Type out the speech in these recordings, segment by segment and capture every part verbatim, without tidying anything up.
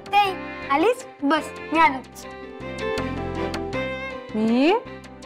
मुक्ताई आलीस? बस मी आलोच. मिहीर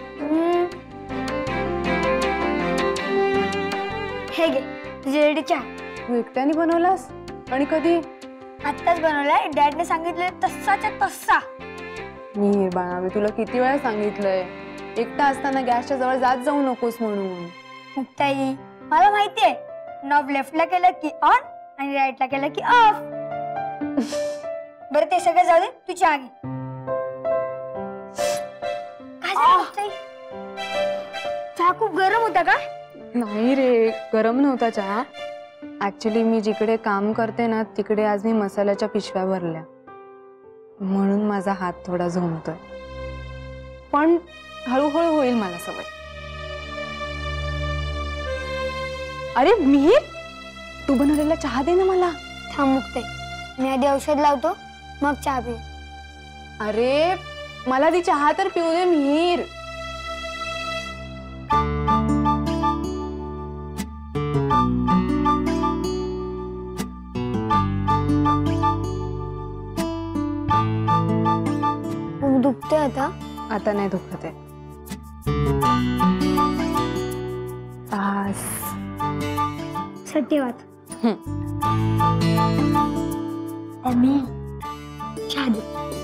हे घे तुझी रेडी चहा. तू एकट्याने बनवलास? आणि कधी? आत्ताच बनवलाय. डॅडने सांगितलं तसाच्या तसा. मिहीर बाळा, मी तुला किती वेळा सांगितलंय एकटा असताना गॅसच्या जवळ जात जाऊ नकोस म्हणून. मुक्ताई मला माहितीये, नॉब लेफ्टला केलं की ऑन आणि राईटला केलं की ऑफ. बरं ते सगळं जाऊ दे, तू चहा घे. काय झालं मुक्ताई? चहा खूप गरम होता का? नाही रे, गरम नव्हता चहा. ऍक्च्युली मी जिकडे काम करते ना तिकडे आज मी मसाल्याच्या पिशव्या भरल्या म्हणून माझा हात थोडा झोंबतोय. पण हळूहळू होईल मला सवय. अरे मिहीर, तू बनवलेला चहा दे ना मला. थांब मुक्ताई, मी आधी औषध लावतो मग चहा पिऊ. अरे मला ती चहा तर पिऊ दे मिहीर. दुखतंय आता? आता नाही दुखत आहे. सत्यवाद अम्मी चहा दे.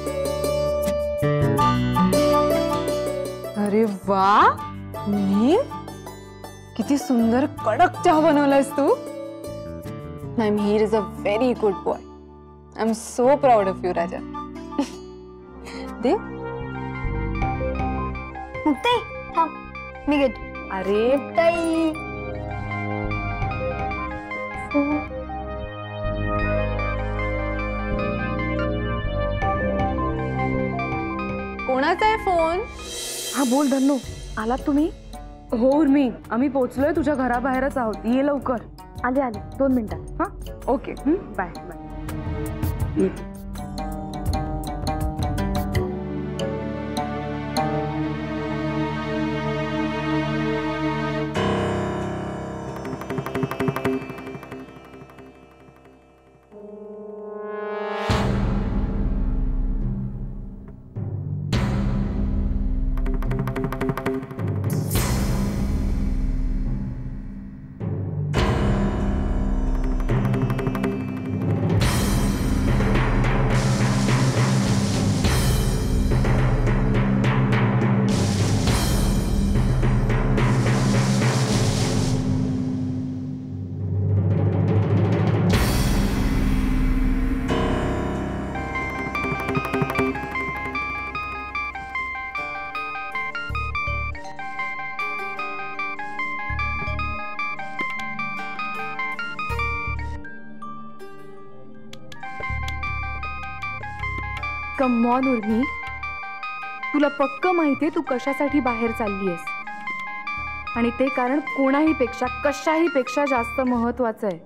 अरे वा मिहीर, किती सुंदर कडक चहा बनवलायस तू. नाही, Mihir is a very good boy. I am so proud of you राजा. दे. मुक्ताई थांब, मी घेतो. अरे मुक्ताई कोणाचा आहे फोन? हा बोल धन्नू, आलात तुम्ही? हो उर्मी, आम्ही पोहोचलोय, तुझ्या घराबाहेरच आहोत. ये लवकर. आले आले दोन मिनिटात. हा okay, bye bye. Come on Urmi, तुला पक्क माहितीये तू कशासाठी बाहेर चाललीयस आणि ते कारण कोणाही पेक्षा कशाही पेक्षा जास्त महत्वाचं आहे.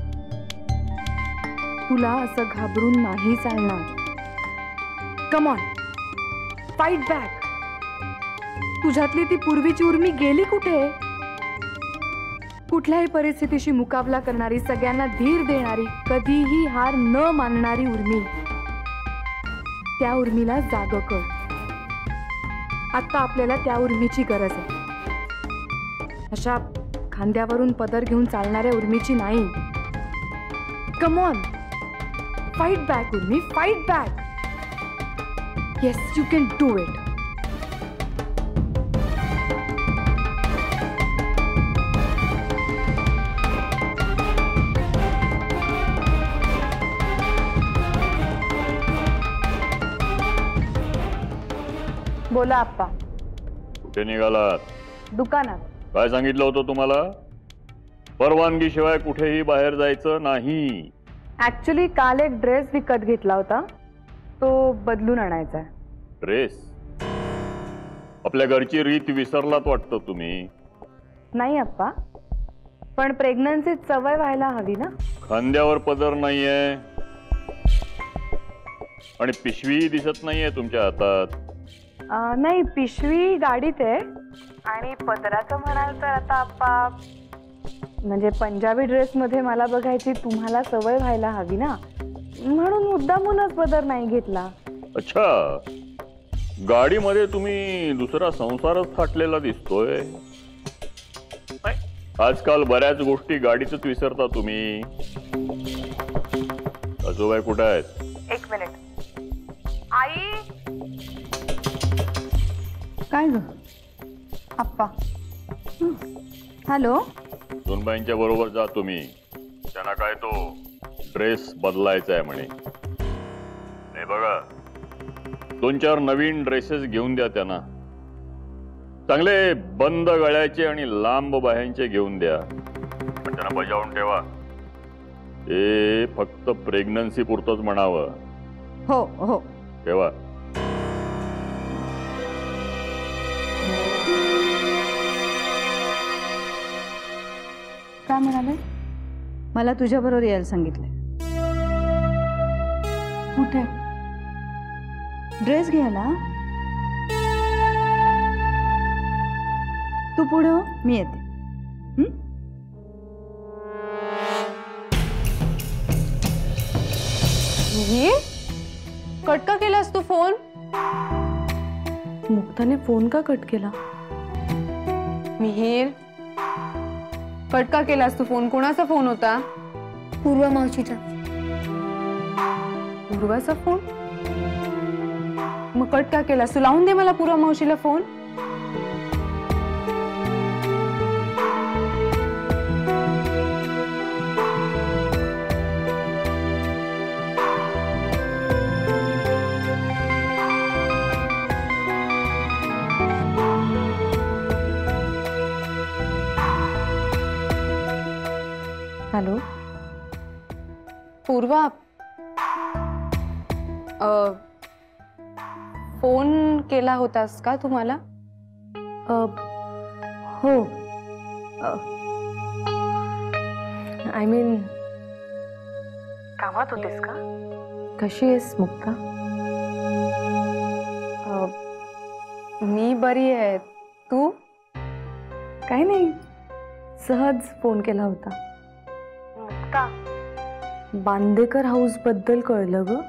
तुला असं घाबरून नाही चालणार. Come on, fight back. तुझ्यातली ती पूर्वीची उर्मी गेली कुठे? कुठल्याही परिस्थितीशी मुकाबला करणारी, सगळ्यांना धीर देणारी, कधीही हार न मानणारी उर्मी. त्या उर्मीला जाग कर. आता आपल्याला त्या उर्मीची गरज आहे. अशा खांद्यावरून पदर घेऊन चालणाऱ्या उर्मीची नाही. Come on, fight back Urmi, fight back. Yes, you can do it. बोला आप्पा. कुठे निघालात? दुकानात. काय सांगितलं होतं तुम्हाला? परवानगी शिवाय कुठेही बाहेर जायचं नाही. ऍक्च्युली काल एक ड्रेस विकत घेतला होता, तो बदलून आणायचा आहे. ड्रेस? आपल्या घरची रीत विसरलात वाटतं तुम्ही. नाही आप्पा, पण प्रेग्नन्सीत सवय व्हायला हवी ना. खांद्यावर पदर नाहीये आणि पिशवी दिसत नाहीये तुमच्या हातात. नाही, पिशवी गाडीत आहे आणि पदराचं म्हणाल तर आता आप्पा, म्हणजे पंजाबी ड्रेस मध्ये मला बघायची तुम्हाला सवय व्हायला हवी ना. म्हणून मुद्दामूनच पदर नाही घेतला. अच्छा, गाडीमध्ये तुम्ही दुसरा संसारच थाटलेला दिसतोय. आजकाल बऱ्याच गोष्टी गाडीतच विसरता तुम्ही. आजोबाई कुठे आहेत? एक मिनिट. आई. काय ग आप्पा? हॅलो. दोनबाईंच्या बरोबर जा तुम्ही. त्यांना काय तो ड्रेस बदलायचा आहे म्हणे. नाही बघा, दोन चार नवीन ड्रेसेस घेऊन द्या त्यांना. चांगले बंद गळ्याचे आणि लांब बाह्यांचे घेऊन द्या. पण त्यांना बजावून ठेवा. हे फक्त प्रेग्नन्सी पुरतच म्हणावं. हो हो ठेवा. काय म्हणाले? मला तुझ्या बरोबर यायला सांगितले. कुठे? ड्रेस घ्यायला. तू पुढे हो, मी येते. हं? मिहीर, कट का केलास तू फोन? मुक्ताने फोन का कट केला? मिहीर, कट का केलास तू फोन? कोणाचा फोन होता? पूर्वा मावशीचा. पूर्वाचा फोन? मग कट का केलास तू? लावून दे मला पूर्वा मावशीला फोन. हॅलो. पूर्वा, अ, फोन केला होतास का तुम्हाला? हो. आय मीन, कामात होतेस का? कशी आहेस मुक्ता? अ, मी बरी आहे. तू? काही नाही, सहज फोन केला होता. मुक्ता, बांदेकर हाऊस बद्दल कळलं ग.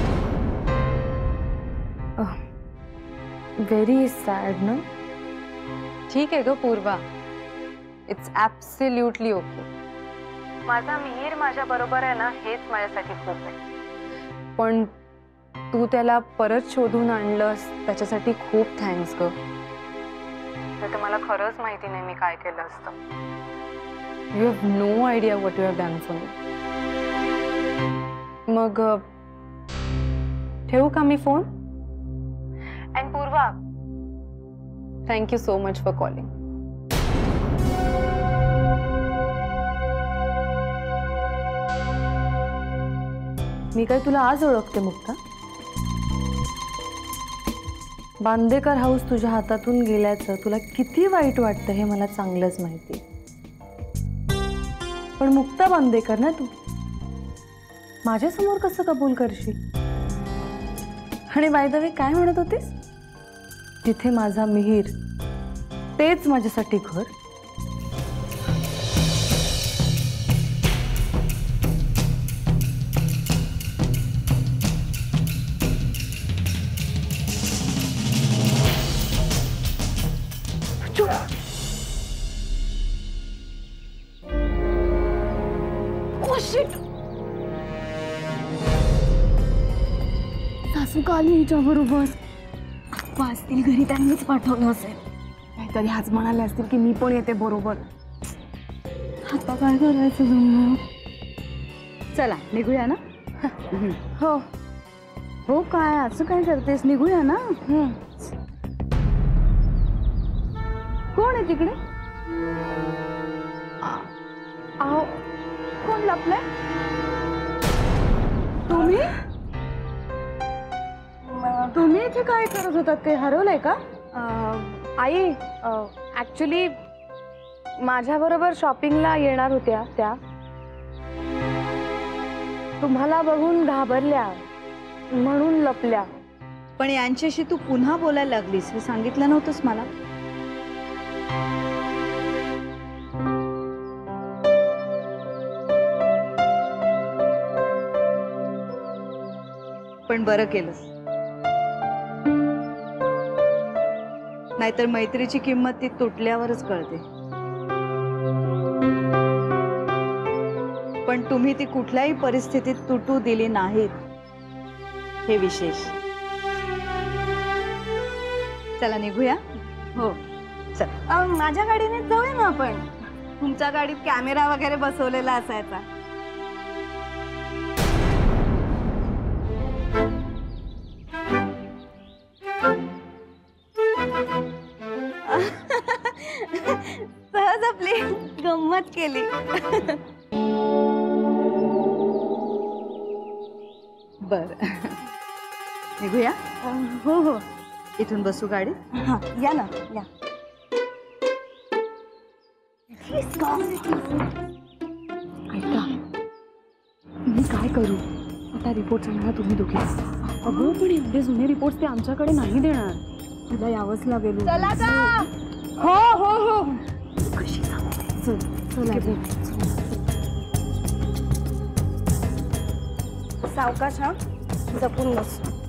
व्हेरी सॅड ना. ठीक आहे ग पूर्वा, इट्स ॲब्सोल्युटली ओके. माझा मिहीर माझ्या बरोबर आहे ना, हेच माझ्यासाठी खूप आहे. पण तू त्याला परत शोधून आणलंस त्याच्यासाठी खूप थँक्स ग. तर मला खरंच माहिती नाही मी काय केलं असतं. You have no idea what you have done for me. मग ठेवू का मी phone? And Purva, thank you so much for calling. मी काय तुला आज ओळखते मुक्ता? बांदेकर हाऊस तुझ्या हातातून गेल्याचं तुला किती वाईट वाटतं हे मला चांगलंच माहिती. पण मुक्ता बांदेकर ना तू, माझ्यासमोर कसं कबूल करशील? आणि बाय द वे काय म्हणत होतीस? जिथे माझा मिहीर तेच माझ्यासाठी घर. सासू का आली हिच्या बरोबर? असतील घरी, त्यांनीच पाठवलं असेल. काहीतरी आज म्हणाले असतील की मी पण येते बरोबर. आता काय करायचं जमलं? चला निघूया ना. हो हो, काय असं काय करतेस? निघूया ना. कोण आहे तिकडे? आहो, कोण लपलंय? तुम्ही तुम्ही इथे काय करत होतात? काही हरवलंय का? आई, ऍक्च्युली माझ्या बरोबर शॉपिंगला येणार होत्या त्या. तुम्हाला बघून घाबरल्या म्हणून लपल्या. पण यांच्याशी तू पुन्हा बोलायला लागलीस हे सांगितलं नव्हतंस मला. पण बरं केलं. नाहीतर मैत्रीची किंमत ती तुटल्यावरच कळते. पण तुम्ही ती कुठल्याही परिस्थितीत तुटू दिली नाहीत, हे विशेष. चला निघूया. हो चल. अ, माझ्या गाडीने जाऊया ना आपण. तुमच्या गाडीत कॅमेरा वगैरे बसवलेला असायचा. सहज आपली गंमत केली. बर निघूया. हो हो इथून बसू गाडी. हा या ना या. ऐका मी काय करू आता? रिपोर्ट आणा तुम्ही दोघे. अगं पण एवढे जुने रिपोर्ट ते आमच्याकडे नाही देणार. तुला यावंच लागेल. चला का? हो हो हो. कशी चल चला. सावकाश हा, जपून बस.